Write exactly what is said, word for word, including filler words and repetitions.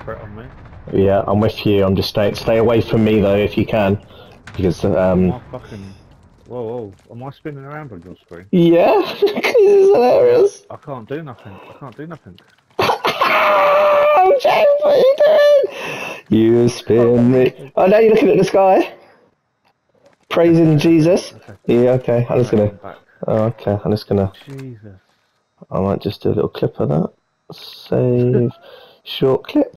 threat on me. Yeah, I'm with you. I'm just staying. Stay away from me though, if you can, because um. Am I fucking? Whoa, whoa! Am I spinning around on your screen? Yeah, it's hilarious. I can't do nothing. I can't do nothing. Oh, James, what are you doing? You spin me. Oh, now you're looking at the sky, praising Okay, Jesus. okay, okay. Yeah, okay. I'm just Mate, gonna. I'm back. Oh, okay, I'm just gonna. Jesus. I might just do a little clip of that. Save. Short clip.